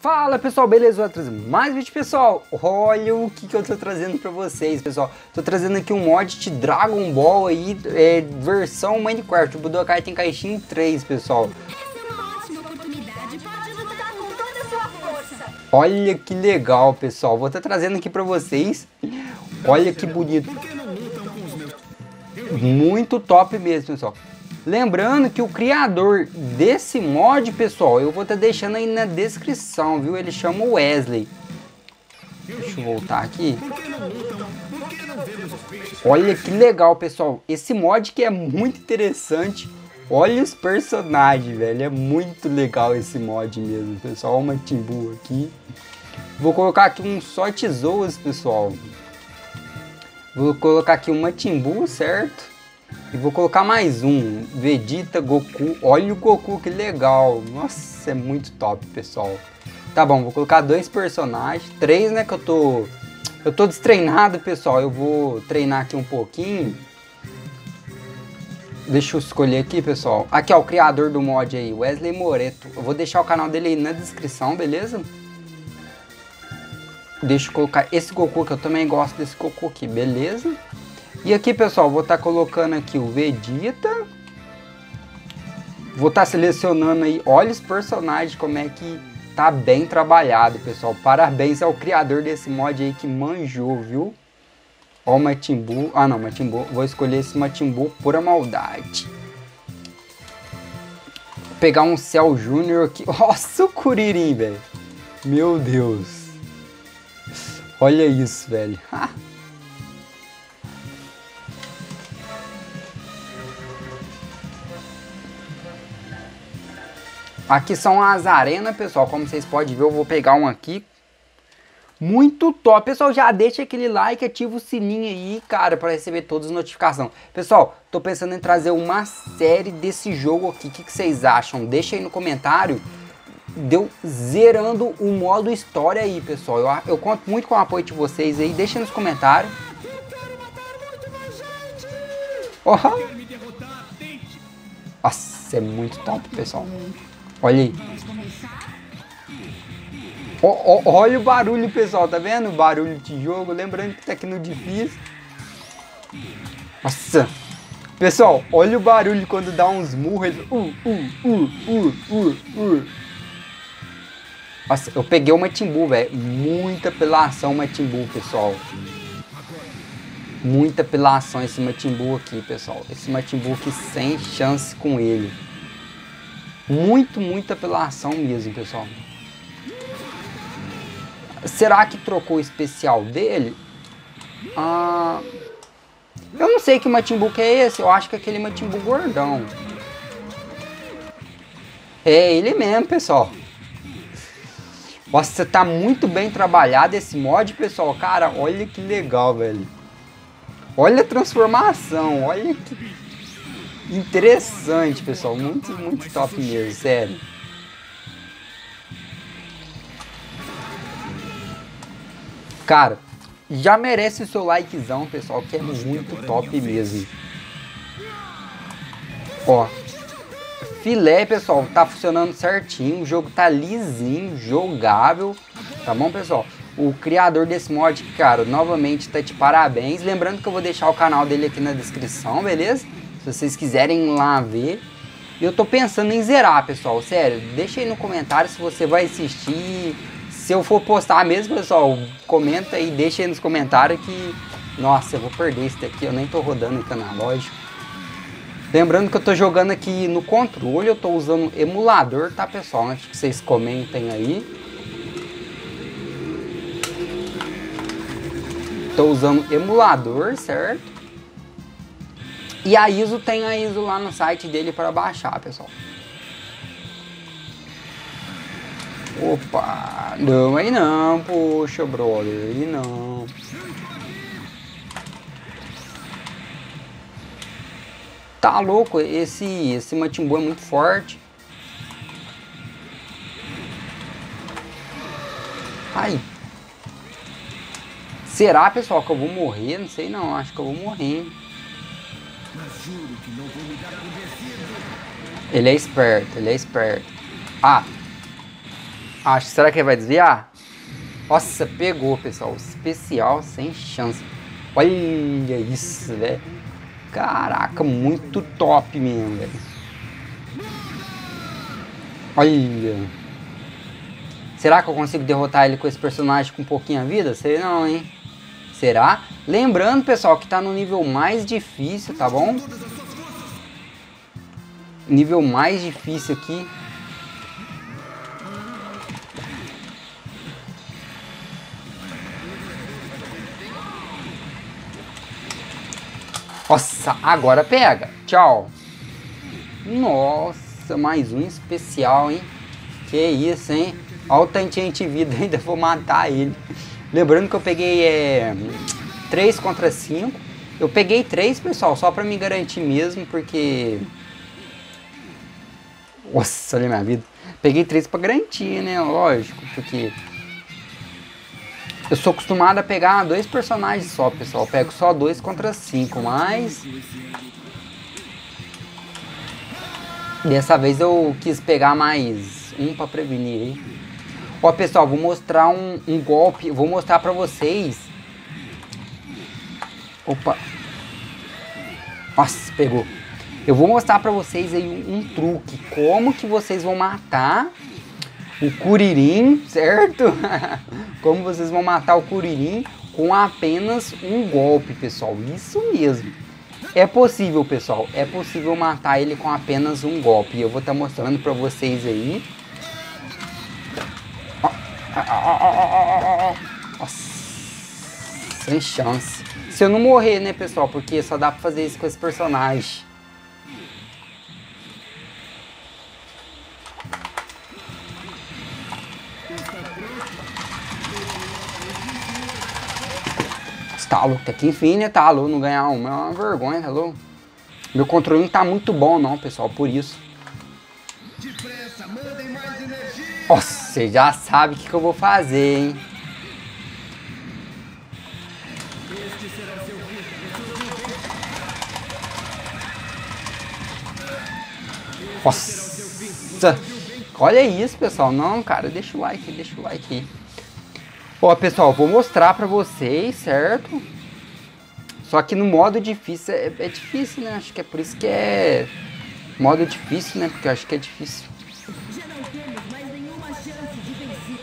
Fala pessoal, beleza? Eu vou trazer mais vídeo pessoal. Olha o que eu tô trazendo pra vocês, pessoal. Tô trazendo aqui um mod de Dragon Ball aí, versão Minecraft. O Budokai Tenkaichi 3, pessoal. Olha que legal, pessoal. Vou estar trazendo aqui pra vocês. Olha que bonito. Muito top mesmo, pessoal. Lembrando que o criador desse mod, pessoal, eu vou estar deixando aí na descrição, viu? Ele chama Wesley. Deixa eu voltar aqui. Olha que legal, pessoal. Esse mod que é muito interessante. Olha os personagens, velho. É muito legal esse mod mesmo, pessoal. Olha o Majin Buu aqui. Vou colocar aqui um só tesouros, pessoal. Vou colocar aqui um Majin Buu, certo? E vou colocar mais um, Vegeta, Goku. Olha o Goku, que legal. Nossa, é muito top, pessoal. Tá bom, vou colocar dois personagens. Três, né, que eu tô destreinado, pessoal. Eu vou treinar aqui um pouquinho. Deixa eu escolher aqui, pessoal. Aqui, ó, o criador do mod aí, Wesley Moreto. Eu vou deixar o canal dele aí na descrição, beleza? Deixa eu colocar esse Goku, que eu também gosto desse Goku aqui, beleza? E aqui, pessoal, vou estar colocando aqui o Vegeta. Vou estar selecionando aí. Olha os personagens, como é que tá bem trabalhado, pessoal. Parabéns ao criador desse mod aí que manjou, viu? Ó o Majin Buu. Ah, não, Majin Buu. Vou escolher esse Majin Buu pura maldade. Vou pegar um Cell Júnior aqui. Nossa, o Kuririn, velho. Meu Deus. Olha isso, velho. Aqui são as arenas, pessoal. Como vocês podem ver, eu vou pegar um aqui. Muito top. Pessoal, já deixa aquele like, ativa o sininho aí, cara, para receber todas as notificações. Pessoal, tô pensando em trazer uma série desse jogo aqui. O que vocês acham? Deixa aí no comentário. Deu zerando o modo história aí, pessoal. Eu conto muito com o apoio de vocês aí. Deixa nos comentários. Nossa, é muito top, pessoal. Olha aí. Olha o barulho, pessoal. Tá vendo? O barulho de jogo. Lembrando que tá aqui no difícil. Nossa. Pessoal, olha o barulho quando dá uns murros. Nossa, eu peguei o Majin Buu, velho. Muita apelação Majin Buu, pessoal. Muita apelação esse Majin Buu aqui, pessoal. Esse Majin Buu aqui sem chance com ele. Muita apelação mesmo, pessoal. Será que trocou o especial dele? Eu não sei que Majin Buu que é esse. Eu acho que é aquele Majin Buu gordão. É ele mesmo, pessoal. Nossa, tá muito bem trabalhado esse mod, pessoal. Cara, olha que legal, velho. Olha a transformação. Olha que interessante, pessoal. Muito top mesmo, sério. Cara, já merece o seu likezão, pessoal, que é muito top mesmo. Ó, filé, pessoal, tá funcionando certinho. O jogo tá lisinho, jogável. Tá bom, pessoal? O criador desse mod, cara, novamente tá de parabéns. Lembrando que eu vou deixar o canal dele aqui na descrição, beleza? Se vocês quiserem ir lá ver. Eu tô pensando em zerar, pessoal. Sério, deixa aí no comentário se você vai assistir. Se eu for postar mesmo, pessoal, comenta aí, deixa aí nos comentários que... Nossa, eu vou perder isso daqui, eu nem tô rodando aqui analógico. Lembrando que eu tô jogando aqui no controle, eu tô usando emulador, tá, pessoal? Antes que vocês comentem aí. Tô usando emulador, certo? E a ISO tem a ISO lá no site dele para baixar, pessoal. Opa, não, aí não, poxa, brother, aí não. Tá louco, esse Majin Buu é muito forte. Ai. Será, pessoal, que eu vou morrer? Não sei não, acho que eu vou morrer. Ele é esperto, ele é esperto. Acho. Será que ele vai desviar? Nossa, pegou, pessoal. Especial sem chance. Olha isso, velho. Caraca, muito top mesmo, velho. Olha. Será que eu consigo derrotar ele com esse personagem com pouquinha vida? Sei não, hein? Será? Lembrando, pessoal, que tá no nível mais difícil, tá bom? Nível mais difícil aqui. Nossa, agora pega. Tchau. Nossa, mais um especial, hein? Que isso, hein? Olha o tantinho de vida, ainda vou matar ele. Lembrando que eu peguei 3 contra 5. Eu peguei 3, pessoal, só pra me garantir mesmo, porque... Nossa, olha a minha vida. Peguei 3 pra garantir, né? Lógico, porque... Eu sou acostumado a pegar 2 personagens só, pessoal. Eu pego só 2 contra 5, mas... Dessa vez eu quis pegar mais um pra prevenir, hein? Ó, pessoal, vou mostrar um golpe. Vou mostrar pra vocês. Opa. Nossa, pegou. Eu vou mostrar pra vocês aí um truque. Como que vocês vão matar o Kuririn, certo? Como vocês vão matar o Kuririn com apenas um golpe, pessoal. Isso mesmo. É possível, pessoal. É possível matar ele com apenas um golpe. Eu vou estar mostrando pra vocês aí. Nossa. Sem chance. Se eu não morrer, né, pessoal? Porque só dá pra fazer isso com esse personagem. Tá louco, até que enfim, né? Tá louco, não ganhar uma é uma vergonha, tá louco? Meu controle não tá muito bom, não, pessoal, por isso. Nossa, você já sabe o que eu vou fazer, hein? Nossa! Olha isso, pessoal. Não, cara, deixa o like, deixa o like aí. Ó, pessoal, vou mostrar pra vocês, certo? Só que no modo difícil é difícil, né? Acho que é por isso que é modo difícil, né? Porque eu acho que é difícil. Já não temos mais nenhuma chance de vencer.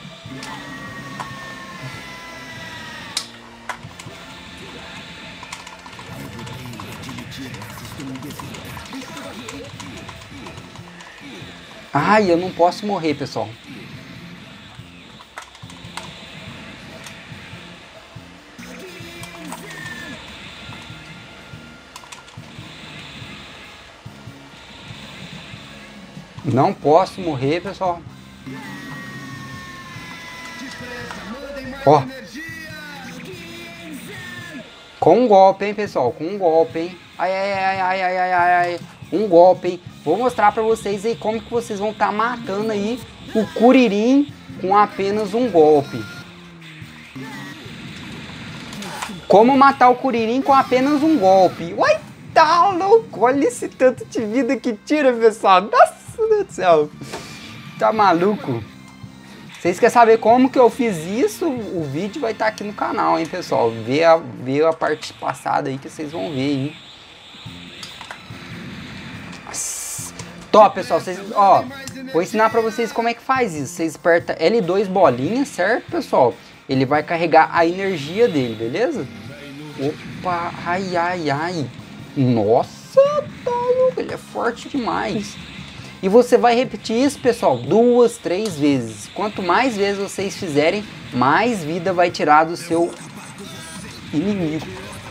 Ai, eu não posso morrer, pessoal. Não posso morrer, pessoal. Ó. Com um golpe, hein, pessoal. Com um golpe, hein. Ai, ai, ai, ai, ai, ai, ai, ai. Um golpe, hein. Vou mostrar pra vocês aí como que vocês vão estar matando aí o Kuririn com apenas um golpe. Como matar o Kuririn com apenas um golpe. Uai, tá louco. Olha esse tanto de vida que tira, pessoal. Nossa, meu Deus do céu. Tá maluco? Vocês querem saber como que eu fiz isso? O vídeo vai estar aqui no canal, hein, pessoal. Vê a parte passada aí que vocês vão ver, hein. Nossa. Top, pessoal. Vocês, ó, vou ensinar pra vocês como é que faz isso. Vocês apertam L2 bolinha, certo, pessoal? Ele vai carregar a energia dele, beleza? Opa, ai, ai, ai. Nossa, tá louco. Ele é forte demais. E você vai repetir isso, pessoal, 2, 3 vezes. Quanto mais vezes vocês fizerem, mais vida vai tirar do seu inimigo.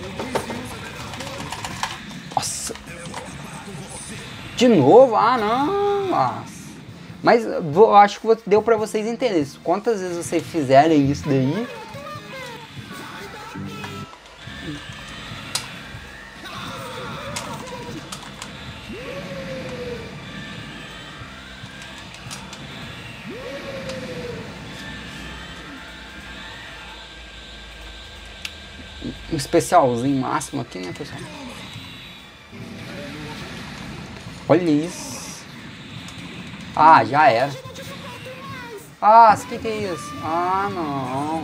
Nossa. De novo? Ah, não. Nossa. Mas eu acho que deu pra vocês entenderem. Quantas vezes vocês fizerem isso daí... Um especialzinho máximo aqui, né, pessoal? Olha isso. Ah, já era. Ah, o que é isso? Ah, não.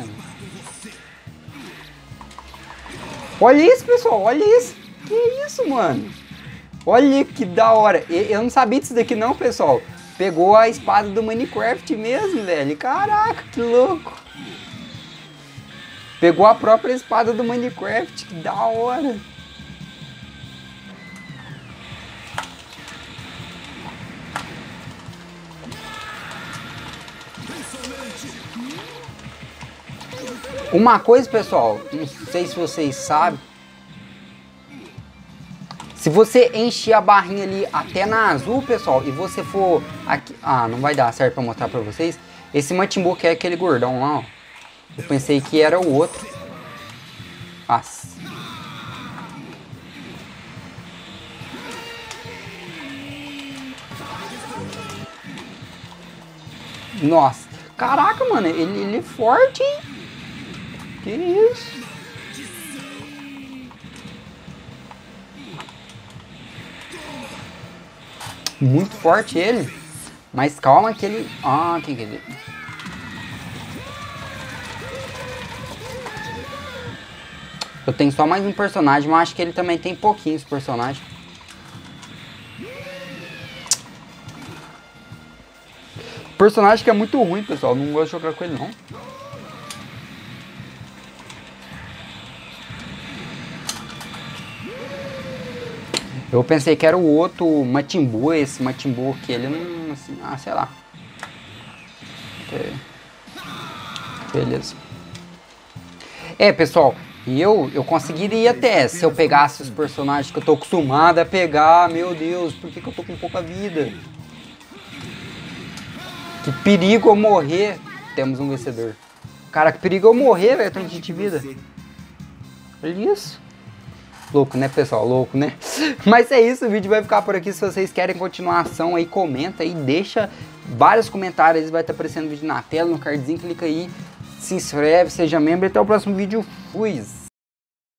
Olha isso, pessoal. Olha isso. Que isso, mano? Olha que da hora. Eu não sabia disso daqui não, pessoal. Pegou a espada do Minecraft mesmo, velho. Caraca, que louco. Pegou a própria espada do Minecraft. Que da hora. Uma coisa, pessoal, não sei se vocês sabem, se você encher a barrinha ali até na azul, pessoal, e você for aqui, não vai dar certo pra mostrar pra vocês, esse Majin Buu que é aquele gordão lá, ó, eu pensei que era o outro. Nossa. Nossa, caraca, mano, ele é forte, hein? Que isso? Muito forte ele. Mas calma que ele... quem que é ele? Eu tenho só mais um personagem, mas acho que ele também tem pouquinhos personagens. Personagem que é muito ruim, pessoal. Não gosto de jogar com ele, não. Eu pensei que era o outro Majin Buu, esse Majin Buu que ele não... Assim, sei lá. Beleza. Pessoal, eu conseguiria até, se eu pegasse os personagens que eu tô acostumado a pegar. Meu Deus, por que eu tô com pouca vida? Que perigo eu morrer. Temos um vencedor. Cara, que perigo eu morrer, velho, tanto de vida. Olha isso. Louco, né, pessoal? Louco, né? Mas é isso, o vídeo vai ficar por aqui. Se vocês querem continuação aí, comenta aí, deixa vários comentários. Vai estar aparecendo o vídeo na tela, no cardzinho, clica aí, se inscreve, seja membro. Até o próximo vídeo. Fui!